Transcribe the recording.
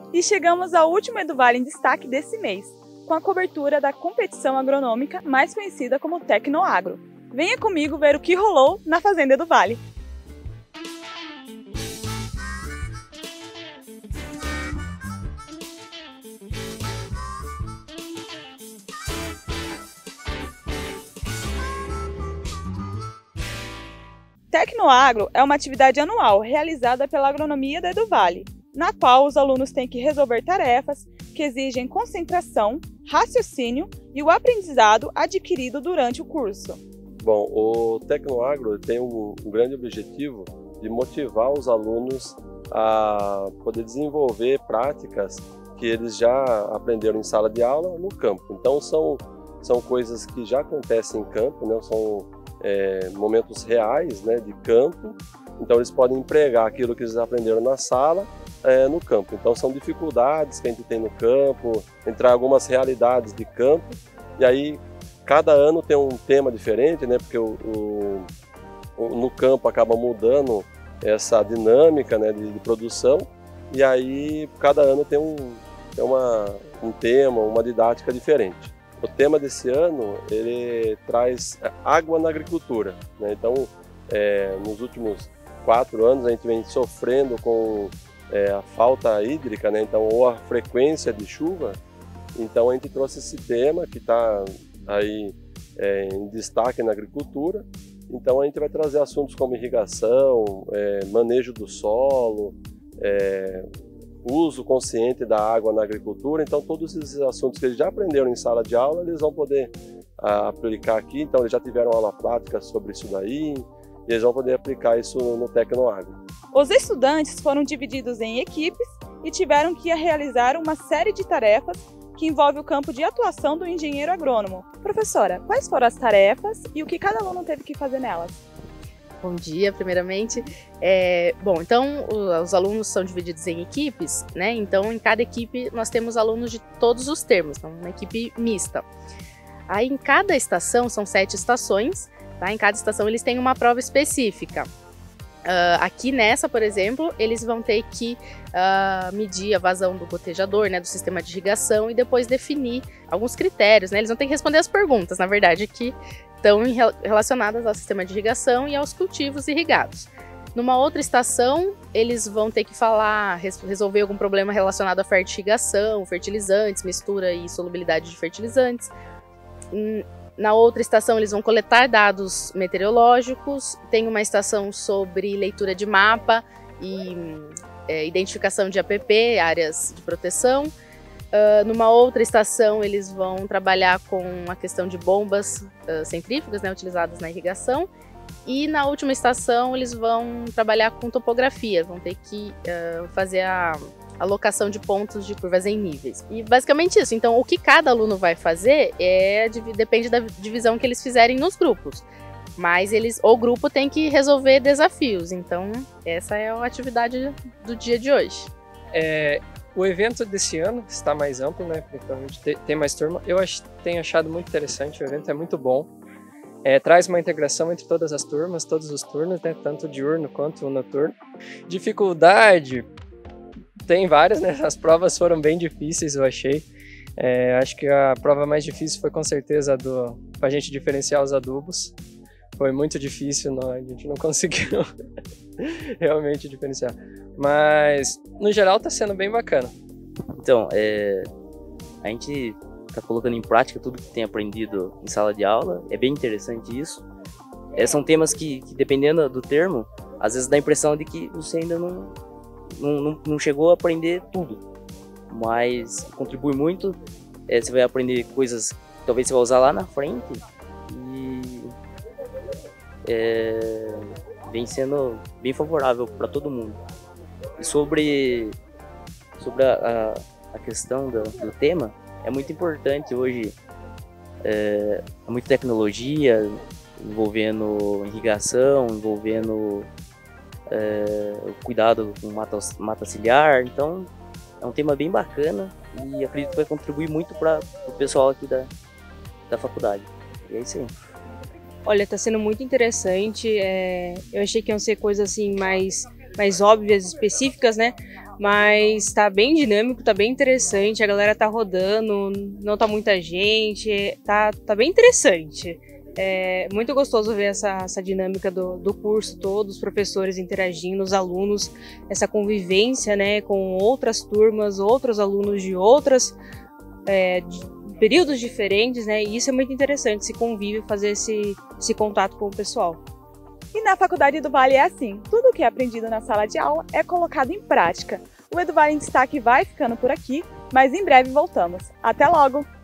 E chegamos ao último EduVale em destaque desse mês, com a cobertura da competição agronômica mais conhecida como Tecnoagro. Venha comigo ver o que rolou na Fazenda EduVale. Tecnoagro é uma atividade anual realizada pela agronomia da EduVale, na qual os alunos têm que resolver tarefas que exigem concentração, raciocínio e o aprendizado adquirido durante o curso. Bom, o Tecnoagro tem um grande objetivo de motivar os alunos a poder desenvolver práticas que eles já aprenderam em sala de aula no campo. Então são coisas que já acontecem em campo, né? São momentos reais, né, de campo. Então eles podem empregar aquilo que eles aprenderam na sala no campo. Então são dificuldades que a gente tem no campo, entrar algumas realidades de campo, e aí cada ano tem um tema diferente, né, porque no campo acaba mudando essa dinâmica, né, de produção, e aí cada ano tem um tema, uma didática diferente. O tema desse ano, ele traz água na agricultura, né? Então, nos últimos 4 anos a gente vem sofrendo com a falta hídrica, né? Então, ou a frequência de chuva. Então a gente trouxe esse tema que está aí em destaque na agricultura. Então a gente vai trazer assuntos como irrigação, manejo do solo, uso consciente da água na agricultura. Então todos esses assuntos que eles já aprenderam em sala de aula, eles vão poder aplicar aqui. Então eles já tiveram aula prática sobre isso daí, e eles vão poder aplicar isso no Tecnoagro. Os estudantes foram divididos em equipes e tiveram que realizar uma série de tarefas que envolve o campo de atuação do engenheiro agrônomo. Professora, quais foram as tarefas e o que cada aluno teve que fazer nelas? Bom dia, primeiramente. Bom, então os alunos são divididos em equipes, né? Então em cada equipe nós temos alunos de todos os termos, então uma equipe mista. Aí em cada estação, são 7 estações, tá? Em cada estação eles têm uma prova específica. Aqui nessa, por exemplo, eles vão ter que medir a vazão do gotejador, né, do sistema de irrigação, e depois definir alguns critérios, né? Eles vão ter que responder as perguntas, na verdade, que estão relacionadas ao sistema de irrigação e aos cultivos irrigados. Numa outra estação, eles vão ter que resolver algum problema relacionado à fertirrigação, fertilizantes, mistura e solubilidade de fertilizantes. Na outra estação, eles vão coletar dados meteorológicos. Tem uma estação sobre leitura de mapa e identificação de APP, áreas de proteção. Numa outra estação, eles vão trabalhar com a questão de bombas centrífugas, né, utilizadas na irrigação. E na última estação, eles vão trabalhar com topografia, vão ter que fazer a alocação de pontos de curvas em níveis. E basicamente isso. Então, o que cada aluno vai fazer depende da divisão que eles fizerem nos grupos. Mas o grupo tem que resolver desafios. Então, essa é a atividade do dia de hoje. O evento desse ano está mais amplo, né? Então a gente tem mais turma. Eu tenho achado muito interessante, o evento é muito bom. Traz uma integração entre todas as turmas, todos os turnos, né? Tanto diurno quanto o noturno. Dificuldade, tem várias, né? As provas foram bem difíceis, eu achei. Acho que a prova mais difícil foi com certeza a gente diferenciar os adubos. Foi muito difícil, a gente não conseguiu realmente diferenciar. Mas, no geral, está sendo bem bacana. Então, a gente está colocando em prática tudo que tem aprendido em sala de aula. É bem interessante isso. São temas que, dependendo do termo, às vezes dá a impressão de que você ainda não chegou a aprender tudo. Mas contribui muito. Você vai aprender coisas que talvez você vai usar lá na frente. E vem sendo bem favorável para todo mundo. E sobre a questão do tema, é muito importante hoje, muita tecnologia envolvendo irrigação, envolvendo o cuidado com mata ciliar. Então é um tema bem bacana e acredito que vai contribuir muito para o pessoal aqui da faculdade. E é isso aí. Olha, tá sendo muito interessante. Eu achei que iam ser coisas assim mais óbvias, específicas, né? mas tá bem dinâmico, tá bem interessante, a galera tá rodando, não tá muita gente, tá bem interessante. É muito gostoso ver essa dinâmica do curso todo, os professores interagindo, os alunos, essa convivência, né, com outras turmas, outros alunos de outras de períodos diferentes, né, e isso é muito interessante, esse convívio, fazer esse contato com o pessoal. E na Faculdade EduVale é assim, tudo que é aprendido na sala de aula é colocado em prática. O EduVale em Destaque vai ficando por aqui, mas em breve voltamos. Até logo!